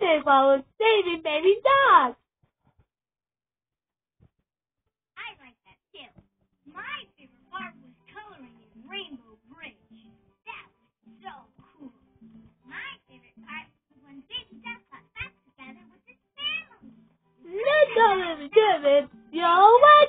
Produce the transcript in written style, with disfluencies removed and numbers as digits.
table and saving baby dogs. I like that too. My favorite part was coloring in Rainbow Bridge. That was so cool. My favorite part was when Baby Duck got back together with his family. Little David, you're